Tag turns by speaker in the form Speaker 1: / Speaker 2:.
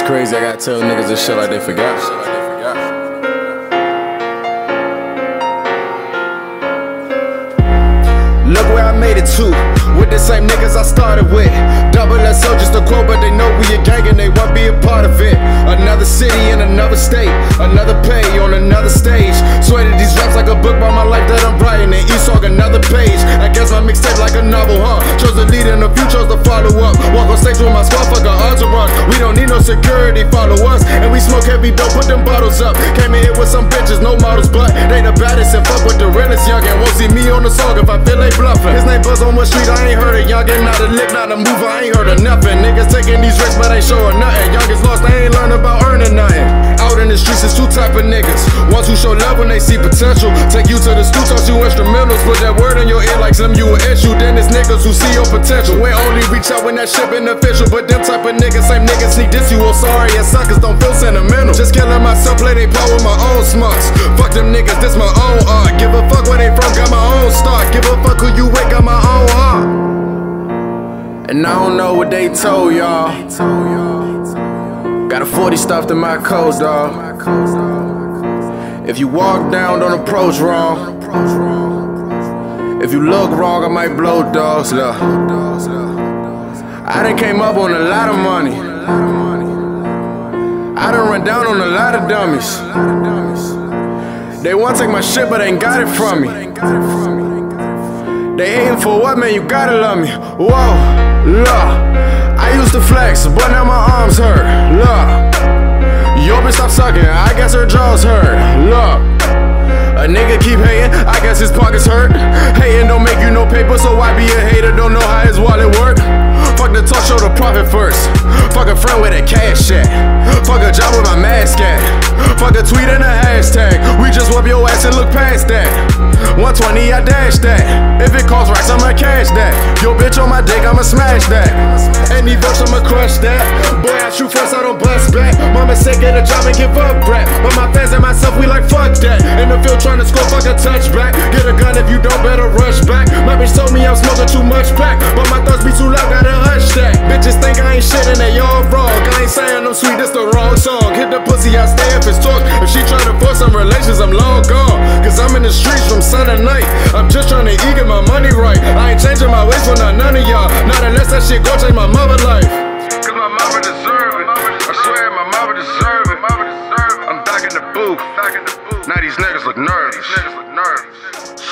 Speaker 1: crazy, I gotta tell niggas this shit like they forgot.
Speaker 2: Look where I made it to, with the same niggas I started with. Double SO just a quote, but they know we a gang and they won't be a part of it. Another city in another state, another pay on another stage. Sweated these raps like a book by my life that I'm writing, and each song another page. I guess my mixtape like a novel, huh? Chose to lead and a few chose to follow up. Walk on stage with my squad, fuck an entourage. We don't need no security, follow us. And we smoke heavy dope, put them bottles up. Came in here with some bitches, no models, but they the baddest and fuck with the realest young. And won't see me on the song if I feel they bluffing. His name Buzz on what street, I ain't heard of youngin'. Not a lick, not a mover, I ain't heard of nothing. Niggas taking these risks, but ain't showing nothing. Youngins lost, they ain't learned about earning nothing. Out in the streets, it's two type of niggas. Ones who show love when they see potential. Take you to the stool, toss you instrumentals. Put that word in your ear like some you an issue. Then it's niggas who see your potential. We only reach out when that shit beneficial. But them type of niggas, same niggas sneak this you. Oh sorry, and suckers don't feel sentimental. Just killing myself, play they part with my own smarts. Fuck them niggas, this my own art. Give a fuck where they from, got my own start. Give a fuck who you with, got my own heart.
Speaker 1: And I don't know what they told y'all. Got a 40 stuffed in my coat, dawg. If you walk down, don't approach wrong. If you look wrong, I might blow dogs. Look, I done came up on a lot of money. I done run down on a lot of dummies. They want to take my shit, but ain't got it from me. They hating for what, man? You gotta love me. Whoa, look, I used to flex, but now my arms hurt. Look, yo bitch stop sucking, I guess her jaws hurt. Look, a nigga keep hating, I guess his pockets hurt. Hating don't make you no paper, so why be a hater? Don't know how his wallet work. Fuck the talk, show the profit first. Fuck a friend with a cash at. Fuck a job with my mask at. Fuck a tweet and a hashtag. We just whoop your ass and look past that. 120, I dash that. If it costs racks, I'ma cash that. Yo bitch on my dick, I'ma smash that. Any verse, I'ma crush that. Boy, I shoot first, I don't bust back. Mama said get a job and give up rap. But my fans and myself, we like fuck that. In the field trying to score, fuck a touchback. Get a gun if you don't, better rush back. My bitch told me I'm smoking too much crack, but my thoughts be too loud, gotta hush that. Bitches think I ain't shit and they all wrong. I ain't saying I'm sweet, that's the wrong song. Hit the pussy, I stay if it's talk. If she try to force some relations, I'm long gone. Cause I'm in the streets from sun to night. I'm just trying to get my money right. I ain't changing my ways for none of y'all. Not unless that shit gon' change my mother life.
Speaker 2: Cause my mama deserve it. I swear my mama deserve it. I'm back in the booth. Now these niggas look nervous.